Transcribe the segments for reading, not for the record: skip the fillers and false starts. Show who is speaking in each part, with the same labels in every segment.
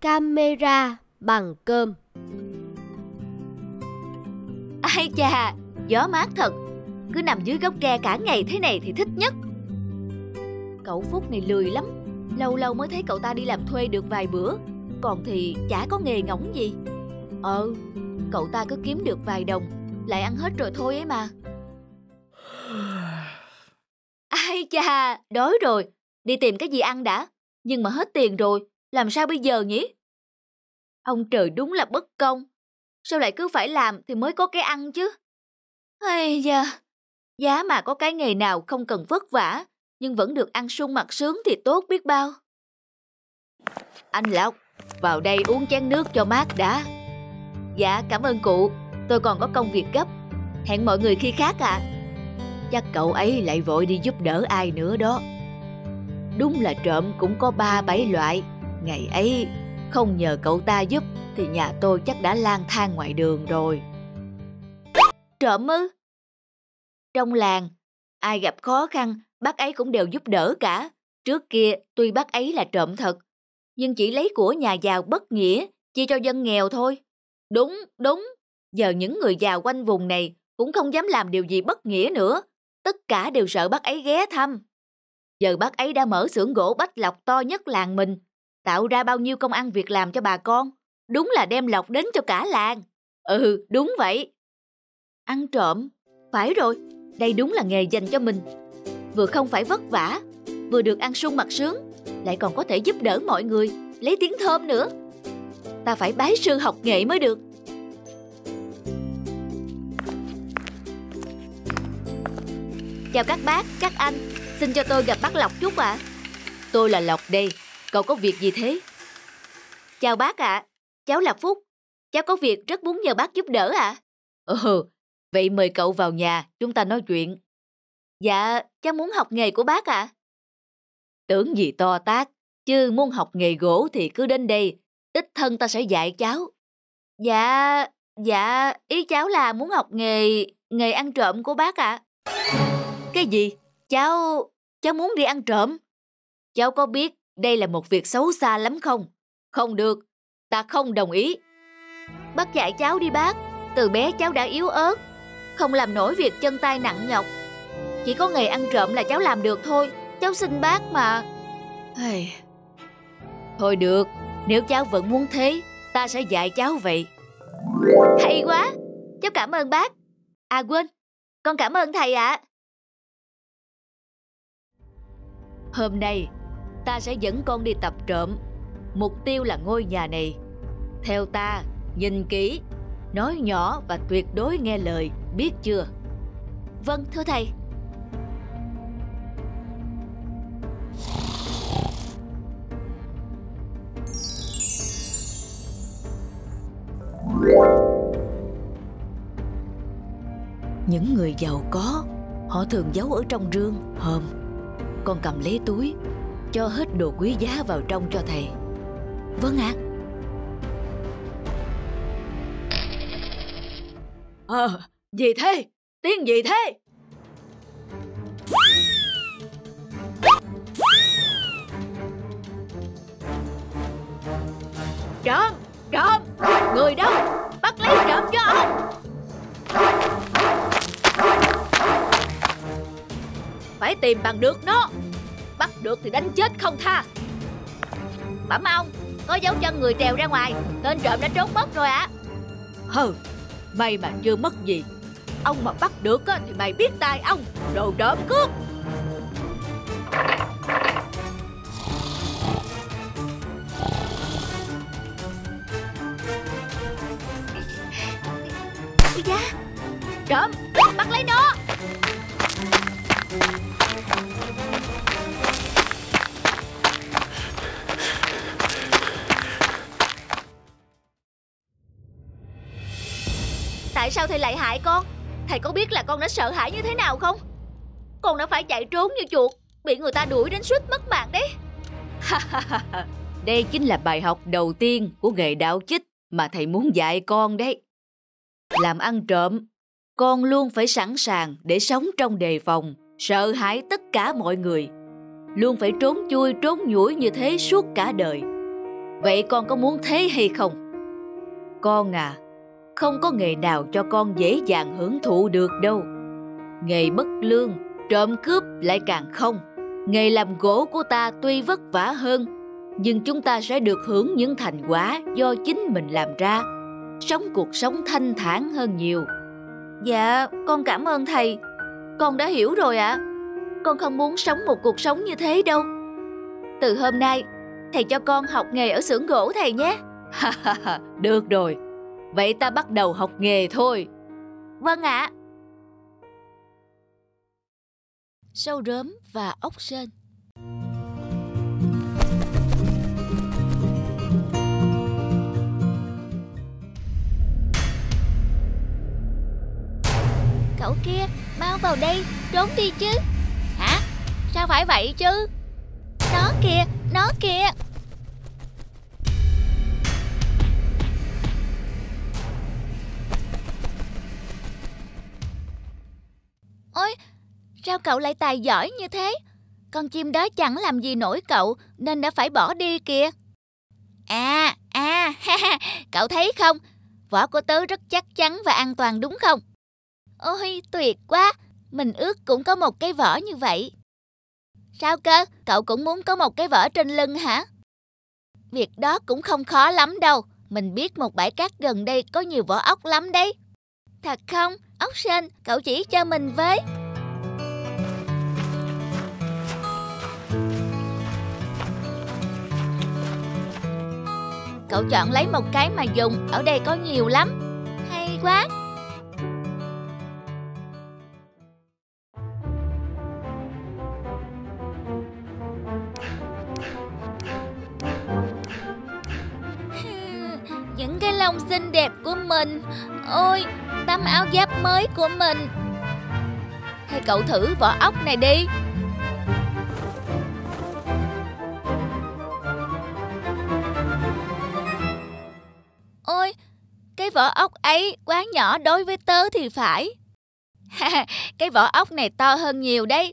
Speaker 1: Camera bằng cơm.
Speaker 2: Ai chà, gió mát thật. Cứ nằm dưới gốc tre cả ngày thế này thì thích nhất. Cậu Phúc này lười lắm. Lâu lâu mới thấy cậu ta đi làm thuê được vài bữa. Còn thì chả có nghề ngỗng gì. Cậu ta cứ kiếm được vài đồng lại ăn hết rồi thôi ấy mà. Ai chà, đói rồi. Đi tìm cái gì ăn đã. Nhưng mà hết tiền rồi, làm sao bây giờ nhỉ? Ông trời đúng là bất công. Sao lại cứ phải làm thì mới có cái ăn chứ? Ây da, giá mà có cái nghề nào không cần vất vả nhưng vẫn được ăn sung mặc sướng thì tốt biết bao. Anh Lộc, vào đây uống chén nước cho mát đã. Dạ, cảm ơn cụ. Tôi còn có công việc gấp. Hẹn mọi người khi khác ạ. Chắc cậu ấy lại vội đi giúp đỡ ai nữa đó. Đúng là trộm cũng có 3-7 loại. Ngày ấy không nhờ cậu ta giúp thì nhà tôi chắc đã lang thang ngoài đường rồi. Trộm ư? Trong làng, ai gặp khó khăn, bác ấy cũng đều giúp đỡ cả. Trước kia tuy bác ấy là trộm thật, nhưng chỉ lấy của nhà giàu bất nghĩa, chia cho dân nghèo thôi. Đúng. Giờ những người giàu quanh vùng này cũng không dám làm điều gì bất nghĩa nữa. Tất cả đều sợ bác ấy ghé thăm. Giờ bác ấy đã mở xưởng gỗ Bách Lộc to nhất làng mình, tạo ra bao nhiêu công ăn việc làm cho bà con. Đúng là đem lộc đến cho cả làng. Đúng vậy. Ăn trộm, phải rồi, đây đúng là nghề dành cho mình. Vừa không phải vất vả, vừa được ăn sung mặc sướng, lại còn có thể giúp đỡ mọi người, lấy tiếng thơm nữa. Ta phải bái sư học nghệ mới được. Chào các bác, các anh, xin cho tôi gặp bác Lộc chút ạ. Tôi là Lộc đây, cậu có việc gì thế? Chào bác ạ, cháu là Phúc. Cháu có việc rất muốn nhờ bác giúp đỡ ạ. Vậy mời cậu vào nhà, chúng ta nói chuyện. Dạ, cháu muốn học nghề của bác ạ. Tưởng gì to tát, chứ muốn học nghề gỗ thì cứ đến đây, đích thân ta sẽ dạy cháu. Dạ, ý cháu là muốn học nghề ăn trộm của bác ạ. Cái gì? Cháu muốn đi ăn trộm? Cháu có biết đây là một việc xấu xa lắm không? Không được, ta không đồng ý. Bác dạy cháu đi bác, từ bé cháu đã yếu ớt, không làm nổi việc chân tay nặng nhọc. Chỉ có nghề ăn trộm là cháu làm được thôi, cháu xin bác mà. Thôi được, nếu cháu vẫn muốn thế, ta sẽ dạy cháu vậy. Hay quá, cháu cảm ơn bác. À quên, con cảm ơn thầy ạ. Hôm nay, ta sẽ dẫn con đi tập trộm. Mục tiêu là ngôi nhà này. Theo ta, nhìn kỹ, nói nhỏ và tuyệt đối nghe lời, biết chưa? Vâng, thưa thầy. Những người giàu có, họ thường giấu ở trong rương, hòm. Con cầm lấy túi, cho hết đồ quý giá vào trong cho thầy. Vâng ạ. Gì thế? Tiếng gì thế? Trộm! Người đâu? Bắt lấy trộm cho ông! Phải tìm bằng được nó. Bắt được thì đánh chết không tha. Bẩm ông, có dấu chân người trèo ra ngoài, tên trộm đã trốn mất rồi ạ. May mà chưa mất gì. Ông mà bắt được thì mày biết tay ông, đồ trộm cướp. Ôi da, trộm, bắt lấy nó. Tại sao thầy lại hại con? Thầy có biết là con đã sợ hãi như thế nào không? Con đã phải chạy trốn như chuột, bị người ta đuổi đến suýt mất mạng đấy. Đây chính là bài học đầu tiên của nghề đạo chích mà thầy muốn dạy con đấy. Làm ăn trộm, con luôn phải sẵn sàng để sống trong đề phòng, sợ hãi tất cả mọi người. Luôn phải trốn chui trốn nhủi như thế suốt cả đời. Vậy con có muốn thế hay không? Con à, không có nghề nào cho con dễ dàng hưởng thụ được đâu. Nghề bất lương, trộm cướp lại càng không. Nghề làm gỗ của ta tuy vất vả hơn, nhưng chúng ta sẽ được hưởng những thành quả do chính mình làm ra, sống cuộc sống thanh thản hơn nhiều. Dạ, con cảm ơn thầy. Con đã hiểu rồi ạ. Con không muốn sống một cuộc sống như thế đâu. Từ hôm nay, thầy cho con học nghề ở xưởng gỗ thầy nhé. Được rồi, vậy ta bắt đầu học nghề thôi. Vâng ạ. Sâu rớm và ốc sên. Cậu kia, mau vào đây, trốn đi chứ. Hả? Sao phải vậy chứ? Nó kìa, nó kìa. Ôi, sao cậu lại tài giỏi như thế? Con chim đó chẳng làm gì nổi cậu nên đã phải bỏ đi kìa. Cậu thấy không? Vỏ của tớ rất chắc chắn và an toàn đúng không? Ôi, tuyệt quá. Mình ước cũng có một cái vỏ như vậy. Sao cơ? Cậu cũng muốn có một cái vỏ trên lưng hả? Việc đó cũng không khó lắm đâu. Mình biết một bãi cát gần đây có nhiều vỏ ốc lắm đấy. Thật không? Ốc sên, cậu chỉ cho mình với. Cậu chọn lấy một cái mà dùng, ở đây có nhiều lắm. Hay quá. Những cái lông xinh đẹp của mình. Ôi, tấm áo giáp mới của mình. Hay cậu thử vỏ ốc này đi. Ôi, cái vỏ ốc ấy quá nhỏ đối với tớ thì phải. Cái vỏ ốc này to hơn nhiều đấy.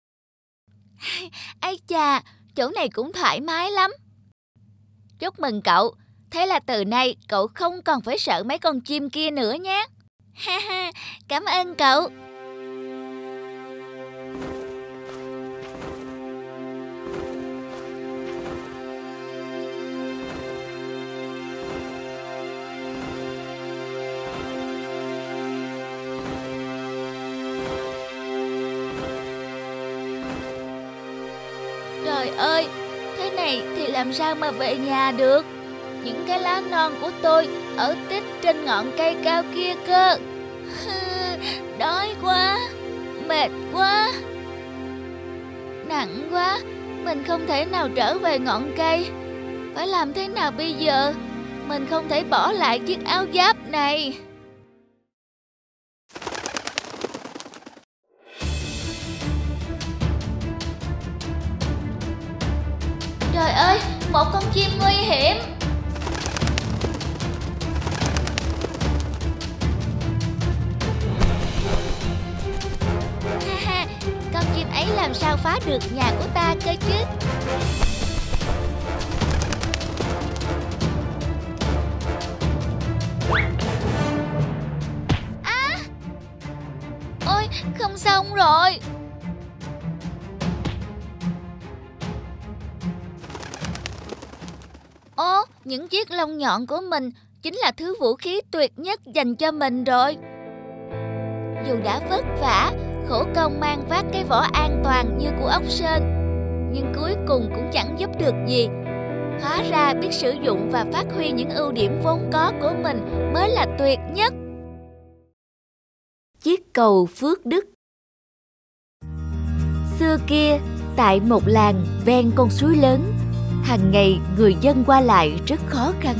Speaker 2: Ây chà, chỗ này cũng thoải mái lắm. Chúc mừng cậu. Thế là từ nay cậu không còn phải sợ mấy con chim kia nữa nhé. Cảm ơn cậu. Trời ơi, thế này thì làm sao mà về nhà được? Những cái lá non của tôi ở tít trên ngọn cây cao kia cơ. Đói quá, mệt quá, nặng quá. Mình không thể nào trở về ngọn cây. Phải làm thế nào bây giờ? Mình không thể bỏ lại chiếc áo giáp này. Trời ơi, một con chim nguy hiểm. Con chim ấy làm sao phá được nhà của ta cơ chứ? Ôi, không xong rồi. Ồ, những chiếc lông nhọn của mình chính là thứ vũ khí tuyệt nhất dành cho mình rồi. Dù đã vất vả, khổ công mang vác cái vỏ an toàn như của ốc sên, nhưng cuối cùng cũng chẳng giúp được gì. Hóa ra biết sử dụng và phát huy những ưu điểm vốn có của mình mới là tuyệt nhất. Chiếc cầu Phước Đức. Xưa kia, tại một làng ven con suối lớn, hàng ngày người dân qua lại rất khó khăn.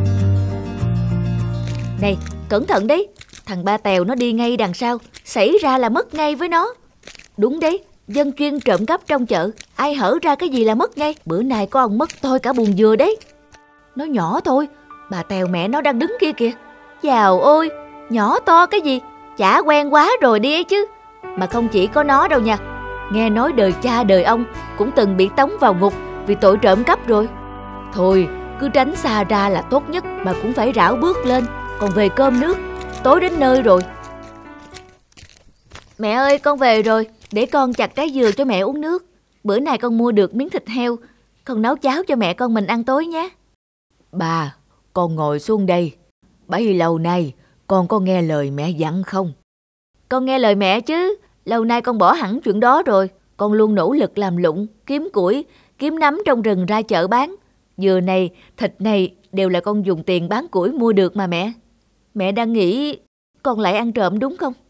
Speaker 2: Này, cẩn thận đấy, thằng Ba Tèo nó đi ngay đằng sau, xảy ra là mất ngay với nó. Đúng đấy, dân chuyên trộm cắp trong chợ, ai hở ra cái gì là mất ngay. Bữa nay có ông mất tôi cả buồng dừa đấy. Nó nhỏ thôi, bà Tèo mẹ nó đang đứng kia kìa. Chào ôi, nhỏ to cái gì, chả quen quá rồi đi ấy chứ. Mà không chỉ có nó đâu nha, nghe nói đời cha đời ông cũng từng bị tống vào ngục vì tội trộm cắp rồi. Thôi, cứ tránh xa ra là tốt nhất, mà cũng phải rảo bước lên. Còn về cơm nước, tối đến nơi rồi. Mẹ ơi, con về rồi, để con chặt trái dừa cho mẹ uống nước. Bữa nay con mua được miếng thịt heo, con nấu cháo cho mẹ con mình ăn tối nhé.
Speaker 3: Bà, con ngồi xuống đây. Bấy lâu nay con có nghe lời mẹ dặn không?
Speaker 2: Con nghe lời mẹ chứ, lâu nay con bỏ hẳn chuyện đó rồi. Con luôn nỗ lực làm lụng, kiếm củi, kiếm nấm trong rừng ra chợ bán. Dừa này, thịt này đều là con dùng tiền bán củi mua được mà mẹ. Mẹ đang nghĩ con lại ăn trộm đúng không?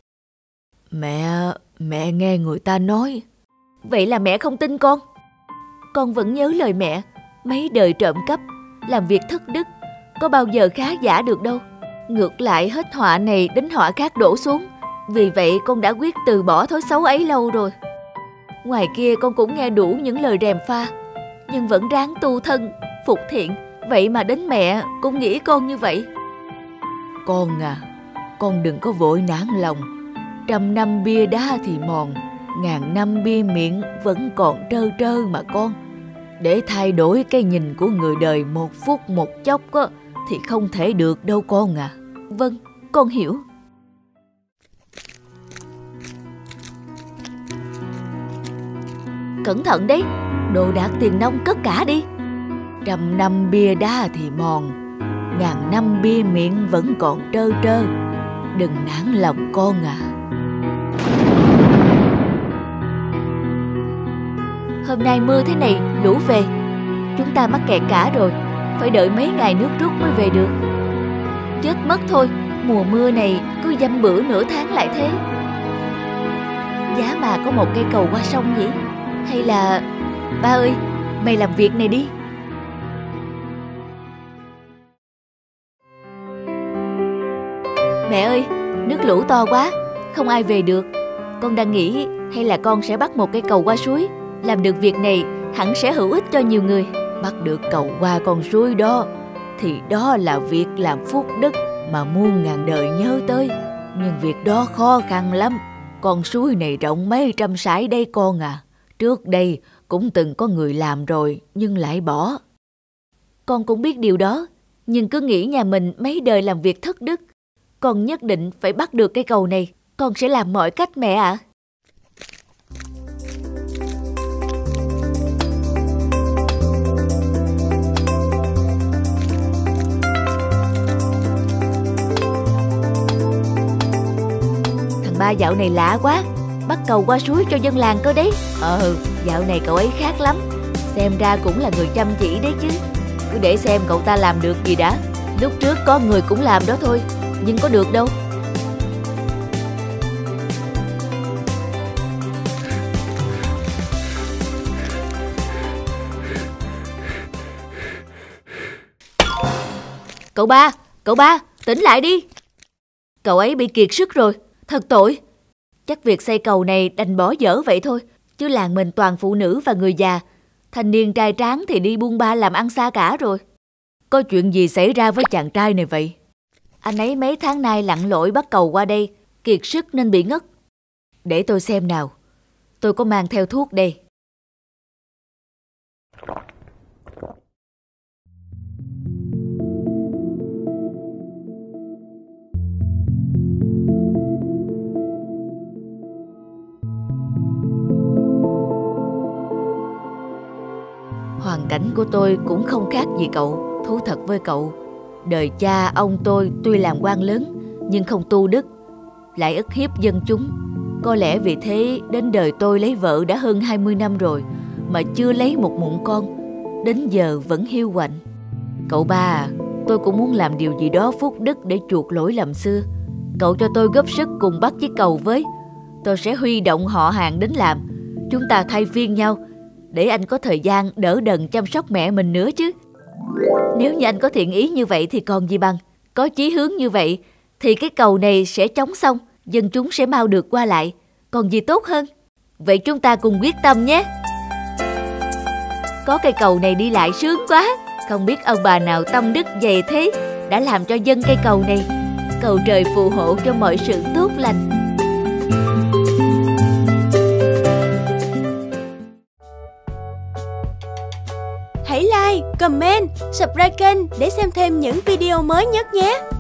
Speaker 3: Mẹ nghe người ta nói.
Speaker 2: Vậy là mẹ không tin con? Con vẫn nhớ lời mẹ, mấy đời trộm cắp, làm việc thất đức, có bao giờ khá giả được đâu. Ngược lại hết họa này đến họa khác đổ xuống. Vì vậy con đã quyết từ bỏ thói xấu ấy lâu rồi. Ngoài kia con cũng nghe đủ những lời rèm pha, nhưng vẫn ráng tu thân, phục thiện. Vậy mà đến mẹ cũng nghĩ con như vậy.
Speaker 3: Con à, con đừng có vội nản lòng. 100 năm bia đá thì mòn, 1000 năm bia miệng vẫn còn trơ trơ mà con. Để thay đổi cái nhìn của người đời một phút một chốc á, thì không thể được đâu con à.
Speaker 2: Vâng, con hiểu. Cẩn thận đấy, đồ đạc tiền nong cất cả đi.
Speaker 3: 100 năm bia đá thì mòn, 1000 năm bia miệng vẫn còn trơ trơ. Đừng nản lòng con à.
Speaker 2: Hôm nay mưa thế này, lũ về. Chúng ta mắc kẹt cả rồi, phải đợi mấy ngày nước rút mới về được. Chết mất thôi, mùa mưa này cứ dăm bữa nửa tháng lại thế. Giá mà có một cây cầu qua sông nhỉ? Hay là... Ba ơi, mày làm việc này đi. Mẹ ơi, nước lũ to quá, không ai về được. Con đang nghĩ hay là con sẽ bắt một cây cầu qua suối. Làm được việc này hẳn sẽ hữu ích cho nhiều người.
Speaker 3: Bắt được cầu qua con suối đó thì đó là việc làm phúc đức mà muôn ngàn đời nhớ tới. Nhưng việc đó khó khăn lắm. Con suối này rộng mấy trăm sải đây con à. Trước đây cũng từng có người làm rồi nhưng lại bỏ.
Speaker 2: Con cũng biết điều đó, nhưng cứ nghĩ nhà mình mấy đời làm việc thất đức. Con nhất định phải bắt được cây cầu này. Con sẽ làm mọi cách mẹ ạ. Thằng ba dạo này lạ quá, bắt cầu qua suối cho dân làng cơ đấy. Dạo này cậu ấy khác lắm. Xem ra cũng là người chăm chỉ đấy chứ. Cứ để xem cậu ta làm được gì đã. Lúc trước có người cũng làm đó thôi, nhưng có được đâu. Cậu ba, tỉnh lại đi. Cậu ấy bị kiệt sức rồi, thật tội. Chắc việc xây cầu này đành bỏ dở vậy thôi. Chứ làng mình toàn phụ nữ và người già. Thanh niên trai tráng thì đi buôn ba làm ăn xa cả rồi.
Speaker 3: Có chuyện gì xảy ra với chàng trai này vậy?
Speaker 2: Anh ấy mấy tháng nay lặn lội bắt cầu qua đây, kiệt sức nên bị ngất.
Speaker 3: Để tôi xem nào. Tôi có mang theo thuốc đây. Hoàn cảnh của tôi cũng không khác gì cậu. Thú thật với cậu, đời cha ông tôi tuy làm quan lớn nhưng không tu đức, lại ức hiếp dân chúng. Có lẽ vì thế đến đời tôi lấy vợ đã hơn 20 năm rồi mà chưa lấy một mụn con, đến giờ vẫn hiu quạnh. Cậu ba à, tôi cũng muốn làm điều gì đó phúc đức để chuộc lỗi lầm xưa. Cậu cho tôi góp sức cùng bắt chiếc cầu với. Tôi sẽ huy động họ hàng đến làm. Chúng ta thay phiên nhau để anh có thời gian đỡ đần chăm sóc mẹ mình nữa chứ. Nếu như anh có thiện ý như vậy thì còn gì bằng. Có chí hướng như vậy thì cái cầu này sẽ chóng xong, dân chúng sẽ mau được qua lại. Còn gì tốt hơn. Vậy chúng ta cùng quyết tâm nhé. Có cây cầu này đi lại sướng quá. Không biết ông bà nào tâm đức dày thế đã làm cho dân cây cầu này. Cầu trời phù hộ cho mọi sự tốt lành. Hãy like,
Speaker 4: comment, subscribe kênh để xem thêm những video mới nhất nhé.